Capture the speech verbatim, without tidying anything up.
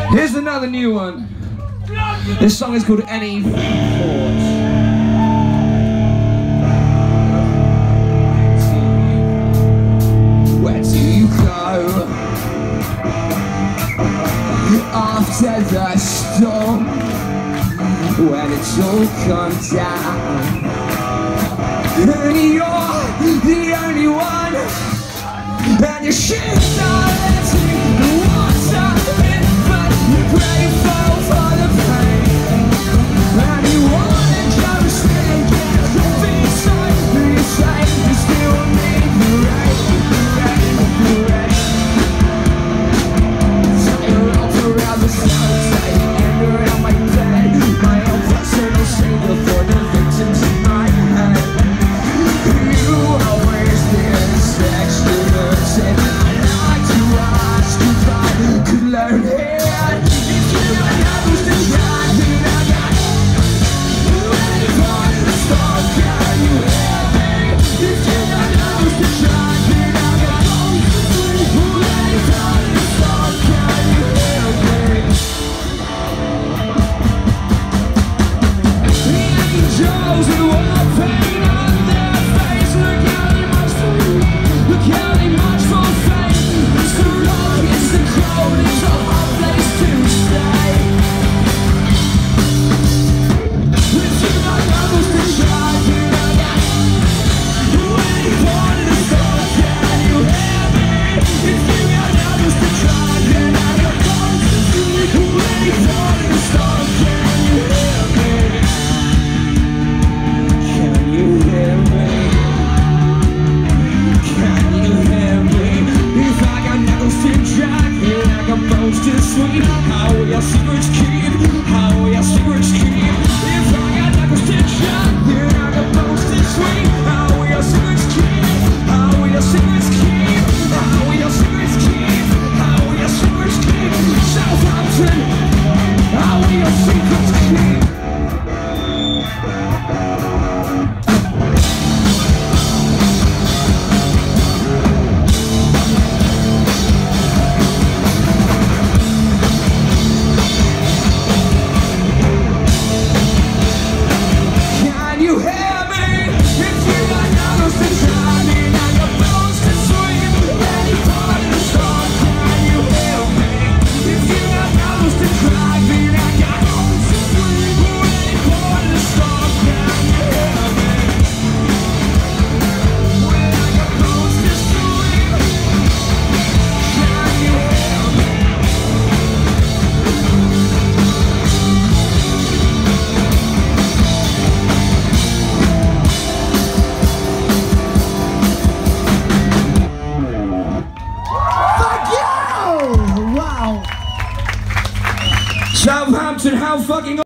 Here's another new one. This song is called Any Thoughts. Where do you go after the storm, when it's all come down, and you're the only one, and your shit's not letting the water in, but you're grateful for the pain, and you wanna go straight and get coffee inside, but you say you still need the rain, the rain, the rain. So you're up around the sunset, and you're on my bed, my own personal single for the victims in my head. You always been extroverted. I'd like to ask if I could learn it. If you had never to try, then I got ready for the storm. Can you hear me? If you had never to try, then I got ready for the storm. Can you hear me? The angels who are pain on their face, look how they march for you, look how they march for fame. It's the rock, it's the crowd, it's a hard place to stay. If you got numbers to try, then I got waiting for the storm. Can you hear me? If you got numbers to try, then I got waiting for the storm. Can you hear me? Can you hear me? Can you hear me? If I got knuckles to jack, then I got bones to swing. How will your secrets keep? How will your secrets keep? If I got knuckles to jack, then I got bones to swing. How will your secrets keep? How will your secrets keep? How will your secrets keep? How will your secrets keep? Southampton, how will your secrets keep? Can you hear me? If you got numbers to try, then I got bones to swing. Ready for the storm. Can you hear me? If you got numbers to try, then I got bones to swing. Ready for the storm. Can you hear me? When I got bones to swing. Can you hear me? Fuck you! Wow. Southampton, how fucking